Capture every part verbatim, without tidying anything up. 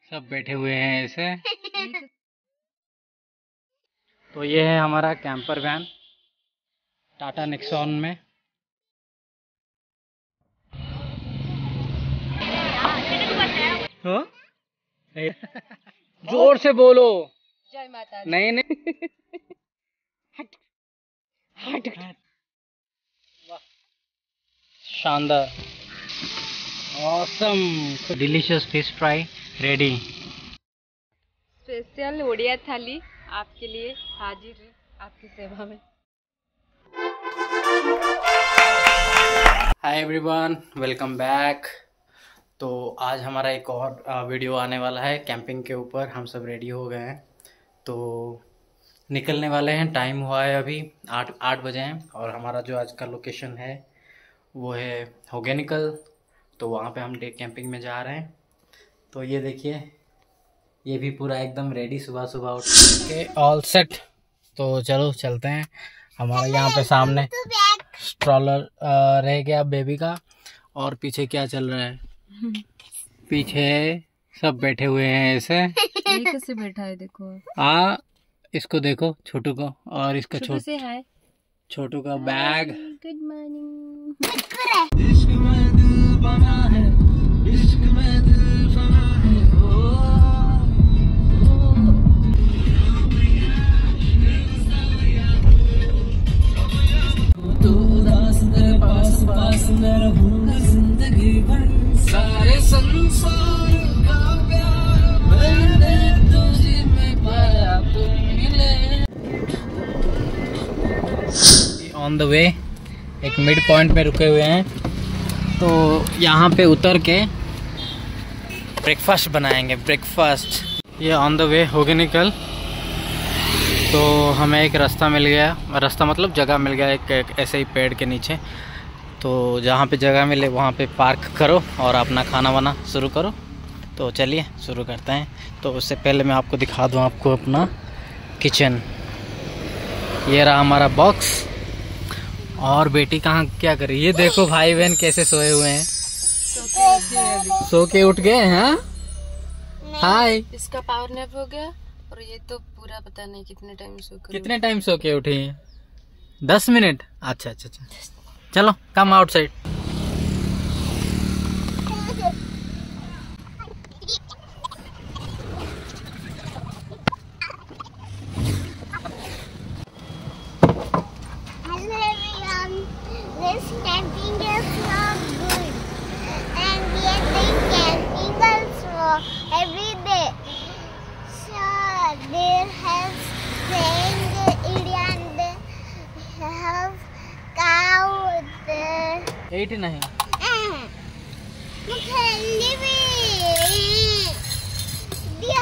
सब बैठे हुए हैं ऐसे। तो ये है हमारा कैंपर वैन टाटा नेक्सॉन में। हो? जोर से बोलो। जय माता दी। नहीं नहीं हट हट हट। वाह शानदार, awesome. Delicious fish fry ready. Special Odia थाली आपके लिए हाजिर है, आपकी सेवा में। Hi everyone, welcome back. तो आज हमारा एक और वीडियो आने वाला है कैंपिंग के ऊपर। हम सब रेडी हो गए हैं तो निकलने वाले हैं। टाइम हुआ है अभी आठ आठ बजे हैं और हमारा जो आज का लोकेशन है वो है होगेनिकल। तो वहाँ पे हम डे कैंपिंग में जा रहे हैं। तो ये देखिए, ये भी पूरा एकदम रेडी, सुबह सुबह उठ के ऑल सेट। तो चलो चलते हैं। हमारा यहाँ पे सामने स्ट्रॉलर रह गया बेबी का। और पीछे क्या चल रहा है? पीछे सब बैठे हुए हैं ऐसे। ये कैसे बैठा है देखो। आ इसको देखो, छोटू को। और इसका छोटू से हाय। छोटू का बैग। Good morning. इश्क में दिल बना है, इश्क में दिल बना है। तो उदास तेरे पास पास मैं रहूंगा जिंदगी भर। सारे संसार का प्यार मैंने तुझी में पाया, तुम मिले। ऑन द वे एक मिड पॉइंट में रुके हुए हैं। तो यहाँ पे उतर के ब्रेकफास्ट बनाएंगे। ब्रेकफास्ट ये ऑन द वे होगेनिकल। तो हमें एक रास्ता मिल गया, रास्ता मतलब जगह मिल गया एक, एक ऐसे ही पेड़ के नीचे। तो जहाँ पे जगह मिले वहाँ पे पार्क करो और अपना खाना वाना शुरू करो। तो चलिए शुरू करते हैं। तो उससे पहले मैं आपको दिखा दूँ आपको अपना किचन। ये रहा हमारा बॉक्स। और बेटी कहाँ क्या कर रही है? ये देखो भाई बहन कैसे सोए हुए हैं। सो के उठ गए हैं। हाय। इसका पावर नैप हो गया और ये तो पूरा पता नहीं कितने टाइम सो कर कितने टाइम सो के उठी हैं? दस मिनट। अच्छा अच्छा अच्छा, चलो come outside. This camping is not good, and we are doing camping also every day. So there has friend India and they have cow there. एट नहीं। मुझे लिवी दिया।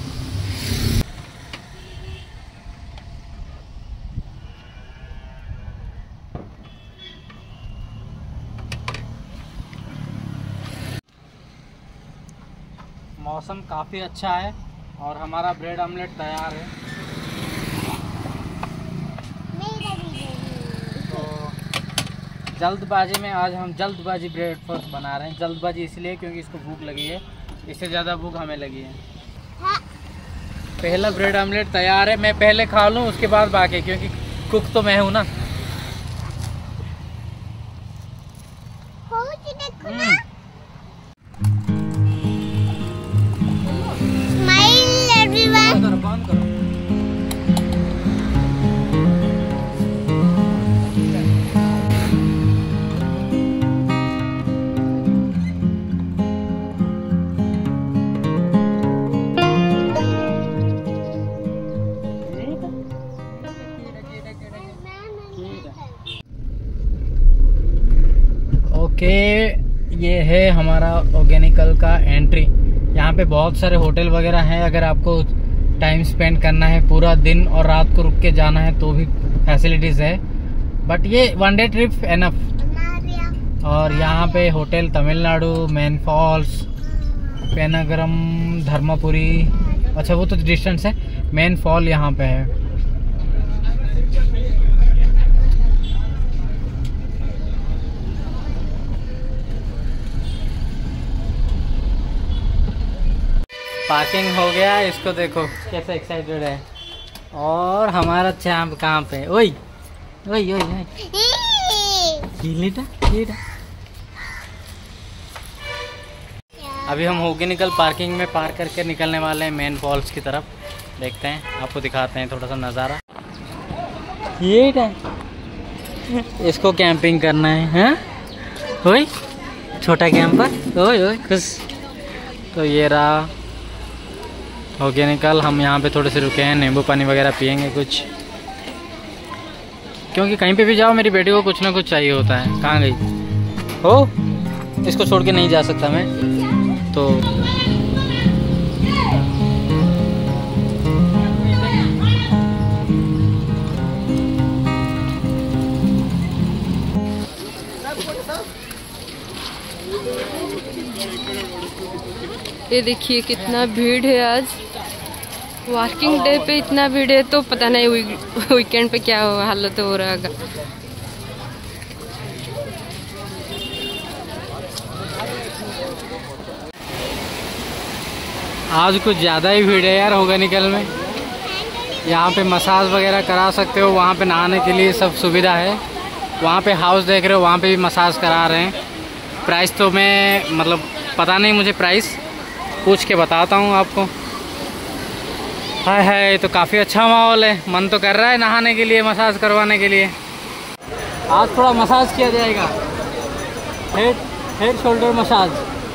मौसम काफ़ी अच्छा है और हमारा ब्रेड ऑमलेट तैयार है। तो जल्दबाजी में आज हम जल्दबाजी ब्रेकफास्ट बना रहे हैं। जल्दबाजी इसलिए क्योंकि इसको भूख लगी है, इससे ज़्यादा भूख हमें लगी है। हाँ। पहला ब्रेड ऑमलेट तैयार है। मैं पहले खा लूँ उसके बाद बाकी, क्योंकि कुक तो मैं हूँ ना। हो जी देखो ना। Smile everyone. करो, बंद करो। ओके, ये है हमारा ऑर्गेनिकल का एंट्री। यहाँ पे बहुत सारे होटल वगैरह हैं। अगर आपको टाइम स्पेंड करना है, पूरा दिन और रात को रुक के जाना है तो भी फैसिलिटीज़ है। बट ये वन डे ट्रिप एनफ। और यहाँ पे hotel Tamil Nadu, main falls, Pennagaram, Dharmapuri. अच्छा वो तो डिस्टेंस है। मैन फॉल यहाँ पे है। पार्किंग हो गया, इसको देखो कैसे एक्साइटेड है। और हमारा चैंप कहाँ पे? ओए ओए ओए ओए लीटा लीटा। अभी हम होके निकल पार्किंग में पार्क करके निकलने वाले हैं मेन फॉल्स की तरफ। देखते हैं, आपको दिखाते हैं थोड़ा सा नज़ारा। ये इसको कैंपिंग करना है, हैं? ओए छोटा कैंपर, ओए ओए खुश। तो ये रहा होके निकल। हम यहाँ पे थोड़े से रुके हैं, नींबू पानी वगैरह पियेंगे कुछ, क्योंकि कहीं पे भी जाओ मेरी बेटी को कुछ ना कुछ चाहिए होता है। कहाँ गई हो? इसको छोड़ के नहीं जा सकता मैं तो। ये देखिए कितना भीड़ है आज। वर्किंग डे पे इतना भीड़ है तो पता नहीं वीकेंड पे क्या हालत हो रहा होगा। आज कुछ ज़्यादा ही भीड़ है यार होगा निकल में। यहाँ पे मसाज वगैरह करा सकते हो, वहाँ पे नहाने के लिए सब सुविधा है। वहाँ पे हाउस देख रहे हो, वहाँ पे भी मसाज करा रहे हैं। प्राइस तो मैं मतलब पता नहीं मुझे, प्राइस पूछ के बताता हूँ आपको। हाय हाय, तो काफ़ी अच्छा माहौल है, मन तो कर रहा है नहाने के लिए, मसाज करवाने के लिए। आज थोड़ा मसाज किया जाएगा, हेड हेड शोल्डर मसाज।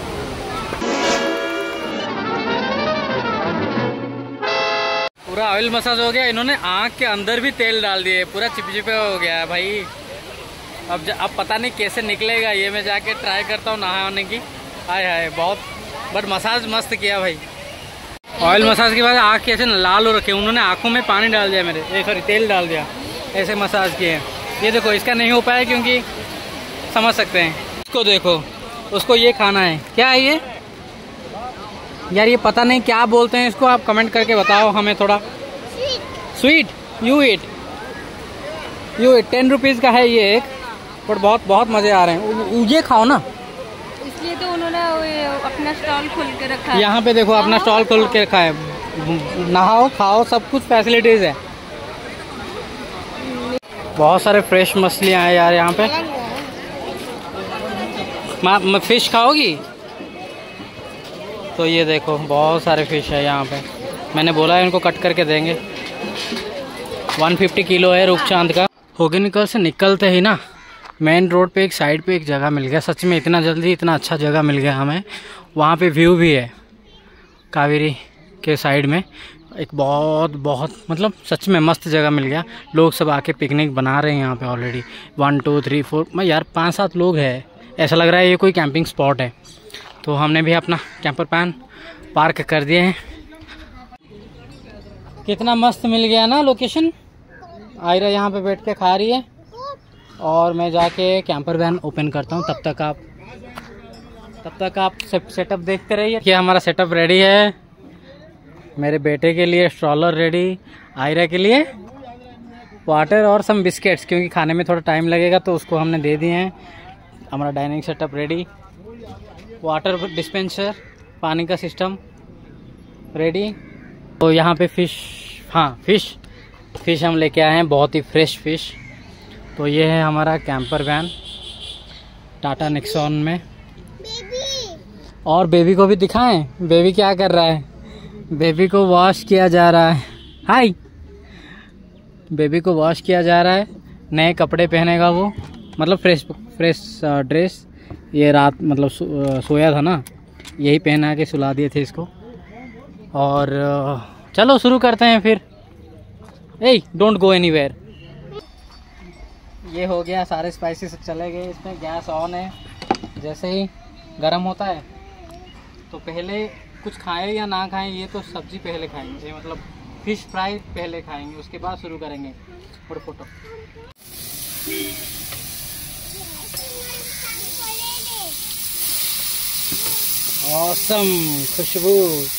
पूरा ऑयल मसाज हो गया। इन्होंने आँख के अंदर भी तेल डाल दिए, पूरा चिपचिपे हो गया है भाई। अब अब पता नहीं कैसे निकलेगा ये, मैं जाके ट्राई करता हूँ नहाने की। हाय हाय बहुत, बट मसाज मस्त किया भाई। ऑयल मसाज के बाद आँख कैसे लाल हो रखे, उन्होंने आँखों में पानी डाल दिया मेरे, ए सॉरी तेल डाल दिया, ऐसे मसाज किए। ये देखो इसका नहीं हो पाया क्योंकि समझ सकते हैं। इसको देखो, उसको ये खाना है, क्या है ये यार? ये पता नहीं क्या बोलते हैं इसको, आप कमेंट करके बताओ हमें थोड़ा। Sweet you eat you eat ten rupees का है ये एक, बट बहुत बहुत मज़े आ रहे हैं। ये खाओ ना, इसलिए तो उन्होंने अपना स्टॉल खोल के रखा है। यहाँ पे देखो अपना स्टॉल खोल के रखा है, नहाओ खाओ सब कुछ फैसिलिटीज़ है। बहुत सारे फ्रेश मछलियाँ हैं यार यहाँ पे। मैं फिश खाओगी? तो ये देखो बहुत सारे फिश है यहाँ पे। मैंने बोला है इनको कट करके देंगे। एक सौ पचास किलो है रूपचांद का। होगे निकल से निकलते ही ना मेन रोड पे एक साइड पे एक जगह मिल गया। सच में इतना जल्दी इतना अच्छा जगह मिल गया हमें। वहाँ पे व्यू भी है कावेरी के साइड में, एक बहुत बहुत मतलब सच में मस्त जगह मिल गया। लोग सब आके पिकनिक बना रहे हैं यहाँ पे already. One two three four मैं यार पाँच सात लोग हैं, ऐसा लग रहा है ये कोई कैंपिंग स्पॉट है। तो हमने भी अपना कैंपर पैन पार्क कर दिए हैं। कितना मस्त मिल गया ना लोकेशन। आयरा यहाँ पे बैठ के खा रही है और मैं जाके कैंपर वैन ओपन करता हूँ। तब तक आप तब तक आप सेटअप देखते रहिए। ये हमारा सेटअप रेडी है। मेरे बेटे के लिए स्ट्रॉलर रेडी, आयरा के लिए वाटर और सम बिस्किट्स, क्योंकि खाने में थोड़ा टाइम लगेगा तो उसको हमने दे दिए हैं। हमारा dining setup ready, water dispenser, पानी का सिस्टम रेडी। तो यहाँ पे फ़िश, हाँ फ़िश फ़िश हम लेके आए हैं, बहुत ही फ्रेश फ़िश। तो ये है हमारा कैंपर वैन टाटा निक्सॉन में। और बेबी को भी दिखाएं, बेबी क्या कर रहा है। बेबी को वॉश किया जा रहा है। हाय, बेबी को वॉश किया जा रहा है। नए कपड़े पहनेगा वो, मतलब फ्रेश फ्रेश ड्रेस। ये रात मतलब सो, सोया था ना, यही पहना के सुला दिए थे इसको। और चलो शुरू करते हैं फिर। ए डोंट गो एनीवेयर। ये हो गया, सारे स्पाइसेस चले गए इसमें। गैस ऑन है। जैसे ही गर्म होता है तो पहले कुछ खाएं या ना खाएं, ये तो सब्जी पहले खाएंगे, ये मतलब फिश फ्राई पहले खाएंगे, उसके बाद शुरू करेंगे। और फोटो ऑसम खुशबू।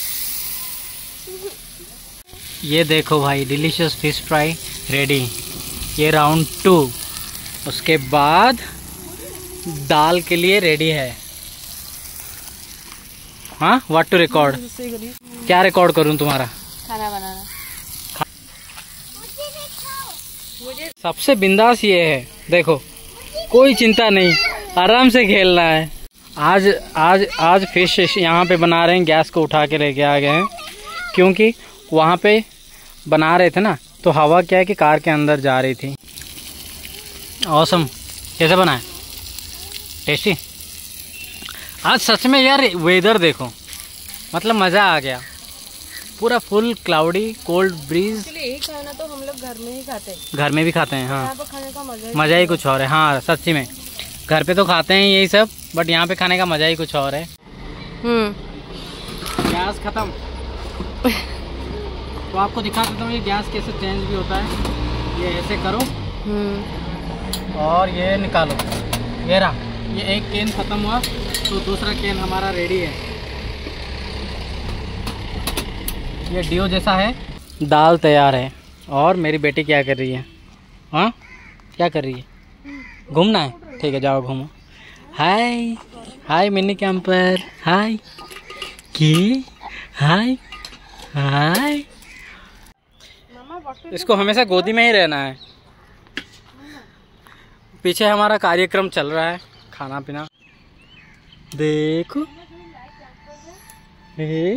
ये देखो भाई, डिलीशियस फिश फ्राई रेडी। ये राउंड टू, उसके बाद दाल के लिए रेडी है। हाँ व्हाट टू रिकॉर्ड। क्या रिकॉर्ड करूं तुम्हारा? खाना बनाना। मुझे सबसे बिंदास ये है, देखो कोई चिंता नहीं, आराम से खेलना है। आज आज आज फिश यहाँ पे बना रहे हैं, गैस को उठा के लेके आ गए हैं क्योंकि वहाँ पे बना रहे थे ना, तो हवा क्या है कि कार के अंदर जा रही थी। ऑसम, कैसे बना है? टेस्टी। आज सच में यार वेदर देखो, मतलब मज़ा आ गया, पूरा फुल क्लाउडी, कोल्ड ब्रीज। यही खाना तो हम लोग घर में ही खाते हैं। घर में भी खाते हैं, हाँ। यहाँ पे खाने का मजा ही मज़ा ही कुछ और है, हाँ सच्ची में। घर पे तो खाते हैं यही सब, बट यहाँ पे खाने का मज़ा ही कुछ और है। हम्म गैस खत्म। तो आपको दिखा देता हूँ ये गैस कैसे चेंज भी होता है। ये ऐसे करो हम्म और ये निकालो, ये रहा, ये एक केन ख़त्म हुआ तो दूसरा केन हमारा रेडी है। ये डियो जैसा है। दाल तैयार है। और मेरी बेटी क्या कर रही है? हाँ क्या कर रही है? घूमना है? ठीक है जाओ घूमो। हाय हाय मिनी कैंपर, हाय की हाय हाय। इसको हमेशा गोदी में ही रहना है। पीछे हमारा कार्यक्रम चल रहा है, खाना पीना देखो। हे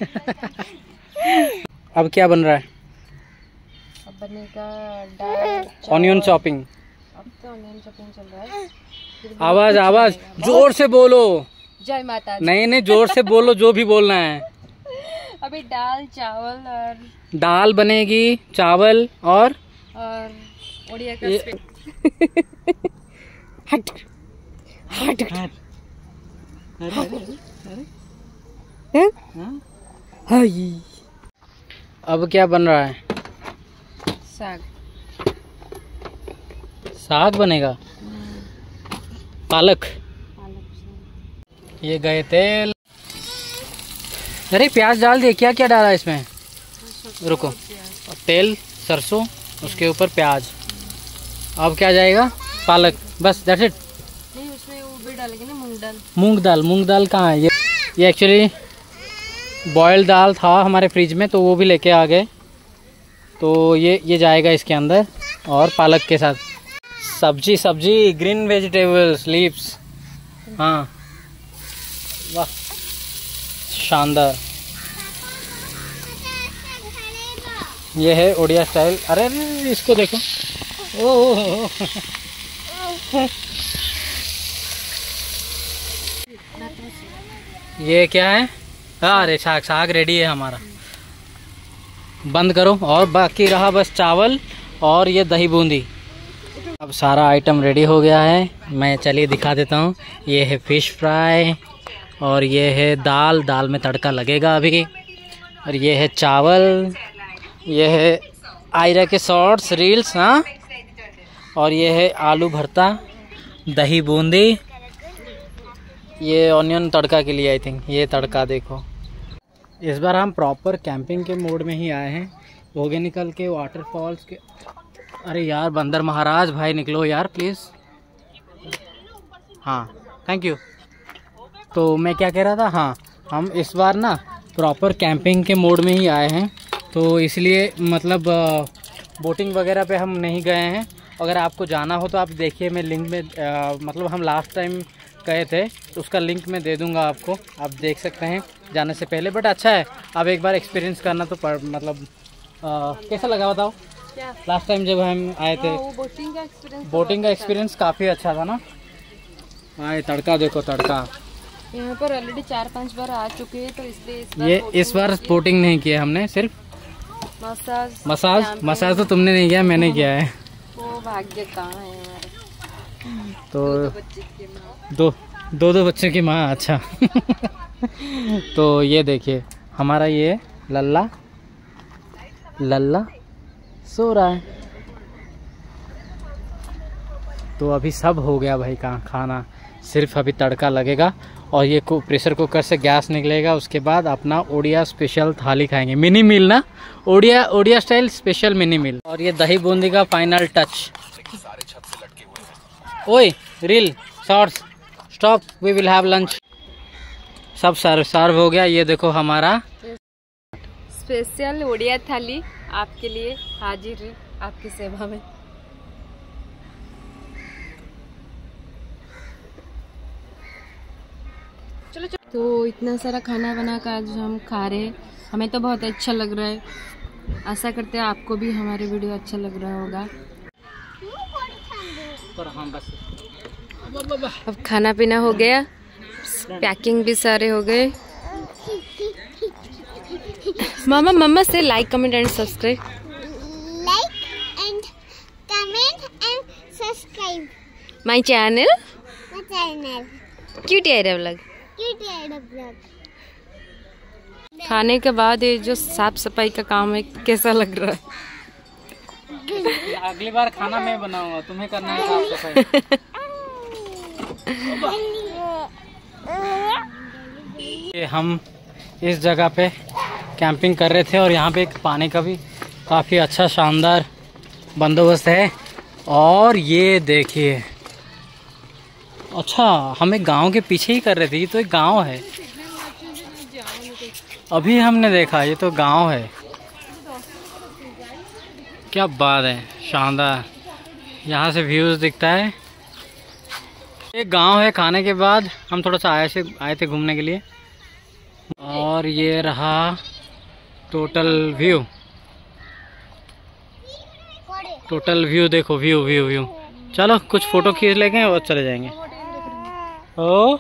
अब क्या बन रहा है? अब बनेगा दाल, ऑनियन चॉपिंग। अब तो ऑनियन चॉपिंग चल रहा है। आवाज आवाज जोर से बोलो। जय माता दी। नहीं नहीं जोर से बोलो, जो भी बोलना है। अभी दाल चावल और दाल बनेगी, चावल और और उड़िया का ये- हट हट हट। हाय अब क्या बन रहा है? साग। साग बनेगा, पालक। ये गए तेल। अरे प्याज डाल दिए, क्या क्या डाला इसमें? रुको, तेल, सरसों, उसके ऊपर प्याज। अब क्या जाएगा? पालक, बस दैट्स इट। नहीं उसमें वो भी डालेंगे ना, मूंग दाल। मूंग दाल, मूंग दाल कहाँ है? ये ये एक्चुअली बॉयल्ड दाल था हमारे फ्रिज में, तो वो भी लेके आ गए। तो ये ये जाएगा इसके अंदर और पालक के साथ। सब्जी सब्जी ग्रीन वेजिटेबल्स लीव्स। हाँ वाह शानदार। ये है उड़िया स्टाइल। अरे अरे इसको देखो, ओह ये क्या है? अरे साग, साग रेडी है हमारा। बंद करो। और बाकी रहा बस चावल और ये दही बूंदी। अब सारा आइटम रेडी हो गया है। मैं चलिए दिखा देता हूँ। ये है फिश फ्राई और ये है दाल, दाल में तड़का लगेगा अभी। और ये है चावल, ये है आयरा के शॉर्ट्स रील्स, हाँ। और ये है आलू भरता, दही बूंदी, ये ऑनियन तड़का के लिए आई थिंक। ये तड़का देखो। इस बार हम प्रॉपर कैंपिंग के मोड में ही आए हैं। हो गए निकल के वाटरफॉल्स के। अरे यार बंदर महाराज भाई निकलो यार प्लीज़। हाँ थैंक यू। तो मैं क्या कह रहा था, हाँ हम इस बार ना प्रॉपर कैंपिंग के मोड में ही आए हैं, तो इसलिए मतलब बोटिंग वगैरह पे हम नहीं गए हैं। अगर आपको जाना हो तो आप देखिए, मैं लिंक में आ, मतलब हम लास्ट टाइम गए थे तो उसका लिंक मैं दे दूंगा आपको, आप देख सकते हैं जाने से पहले। बट अच्छा है, आप एक बार एक्सपीरियंस करना तो पर, मतलब आ, कैसा लगा बताओ? क्या? लास्ट टाइम जब हम आए थे, हाँ, वो बोटिंग का एक्सपीरियंस बोटिंग का एक्सपीरियंस काफ़ी अच्छा था ना। हाँ ये तड़का देखो, तड़का। यहाँ पर ऑलरेडी चार पांच बार आ चुके हैं, तो इसलिए इस बार ये इस बार बोटिंग नहीं किया हमने, सिर्फ मसाज मसाज। मसाज तो तुमने नहीं किया, मैंने किया है। वो भाग्य कहाँ है हमारे। तो बच्चे की माँ। दो दो दो बच्चों की माँ, अच्छा। तो ये देखिए हमारा ये लल्ला लल्ला सो रहा है। तो अभी सब हो गया भाई का खाना, सिर्फ अभी तड़का लगेगा और ये को प्रेशर कुकर से गैस निकलेगा। उसके बाद अपना ओडिया स्पेशल थाली खाएंगे, मिनी मील ना, Odia Odia style special mini meal. और ये दही बूंदी का फाइनल टच। ओए reel shorts stop, we will have lunch. सब सर्व सर्व हो गया। ये देखो हमारा स्पेशल ओडिया थाली आपके लिए हाजिर है आपकी सेवा में। चलो चलो। तो इतना सारा खाना बना कर आज हम खा रहे हैं, हमें तो बहुत अच्छा लग रहा है। आशा करते हैं आपको भी हमारे वीडियो अच्छा लग रहा होगा। अब खाना पीना हो गया, पैकिंग भी सारे हो गए। मामा मम्मा से like comment and subscribe. Like and comment and subscribe my channel my channel. Cutie area vlog. Cute Ada Vlog. खाने के बाद ये जो साफ सफाई का काम है कैसा लग रहा है? अगली बार खाना मैं बनाऊंगा, तुम्हें करना है साफ सफाई। ये हम इस जगह पे कैंपिंग कर रहे थे और यहाँ पे एक पानी का भी काफ़ी अच्छा शानदार बंदोबस्त है। और ये देखिए, अच्छा हम एक गांव के पीछे ही कर रहे थे, ये तो एक गांव है। अभी हमने देखा ये तो गांव है। क्या बात है, शानदार। यहाँ से व्यूज़ दिखता है। एक गांव है। खाने के बाद हम थोड़ा सा आए से आए थे घूमने के लिए और ये रहा टोटल व्यू। टोटल व्यू देखो, व्यू व्यू व्यू। चलो कुछ फ़ोटो खींच लेंगे और चले जाएंगे। ओ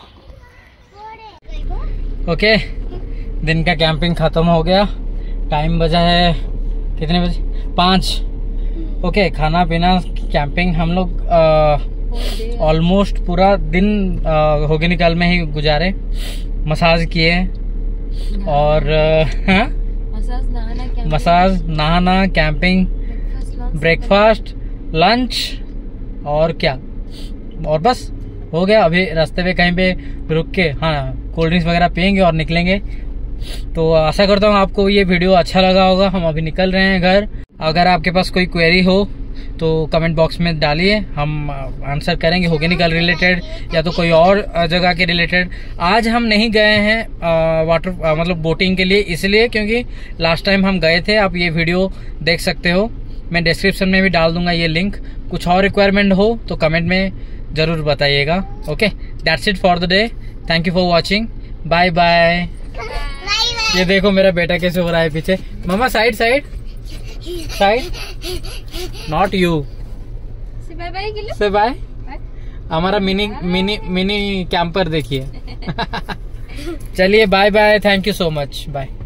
ओके, दिन का कैंपिंग ख़त्म हो गया। टाइम बजा है कितने बजे? पाँच। ओके, खाना पीना कैंपिंग हम लोग ऑलमोस्ट पूरा दिन होगिनिकल में ही गुजारे। मसाज किए और हाँ मसाज, नहाना, कैंपिंग, ब्रेकफास्ट, लंच और क्या, और बस हो गया। अभी रास्ते पे कहीं पे रुक के हाँ कोल्ड ड्रिंक्स वगैरह पियेंगे और निकलेंगे। तो आशा करता हूँ आपको ये वीडियो अच्छा लगा होगा। हम अभी निकल रहे हैं घर। अगर आपके पास कोई क्वेरी हो तो कमेंट बॉक्स में डालिए, हम आंसर करेंगे होगिनिकल रिलेटेड या तो कोई और जगह के रिलेटेड। आज हम नहीं गए हैं वाटर मतलब बोटिंग के लिए, इसलिए क्योंकि लास्ट टाइम हम गए थे। आप ये वीडियो देख सकते हो, मैं डिस्क्रिप्शन में भी डाल दूंगा ये लिंक। कुछ और रिक्वायरमेंट हो तो कमेंट में जरूर बताइएगा। Okay, that's it for the day. Thank you for watching. Bye bye. ये देखो मेरा बेटा कैसे हो रहा है पीछे। मामा side side side, not you. Bye bye से बाय। हमारा मिनी मिनी मिनी कैंपर देखिए। चलिए bye bye, thank you so much, bye.